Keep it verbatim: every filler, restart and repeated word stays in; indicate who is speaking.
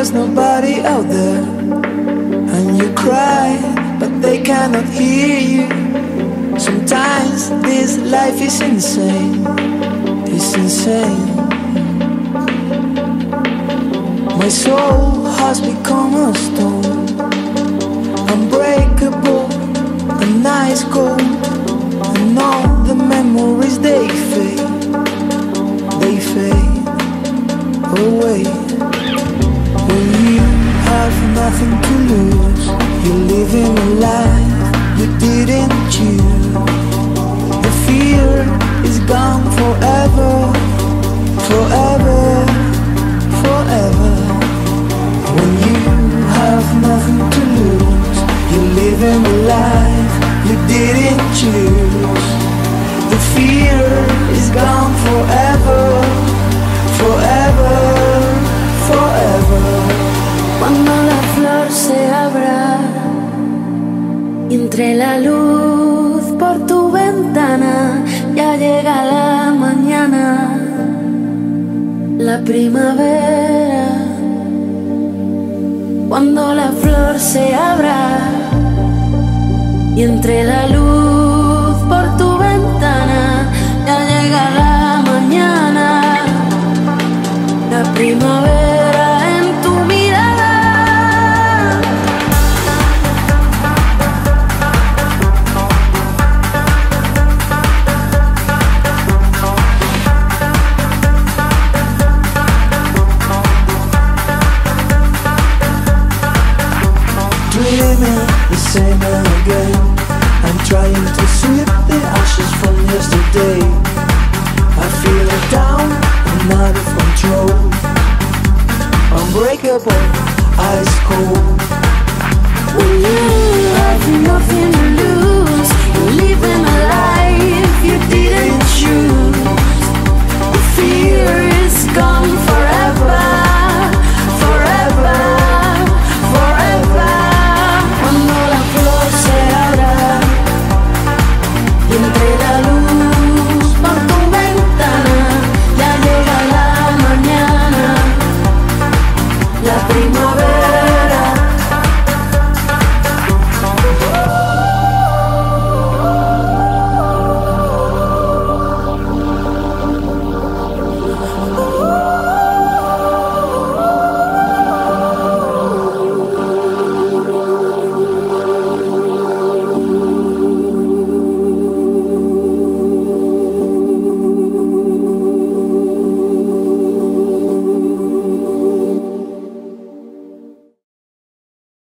Speaker 1: there's nobody out there, and you cry, but they cannot hear you. Sometimes this life is insane, it's insane. My soul has become a stone, unbreakable and ice cold. And all the memories they fade, they fade away. When you have nothing to lose, you're living a life you didn't choose. The fear is gone forever, forever, forever. When you have nothing to lose, you're living a life you didn't choose. The fear is gone forever, forever, forever.
Speaker 2: Cuando la flor se abra y entre la luz por tu ventana, ya llega la mañana, la primavera. Cuando la flor se abra y entre la luz por tu ventana, ya llega la mañana, la primavera en tu mirada.
Speaker 1: Dreaming the same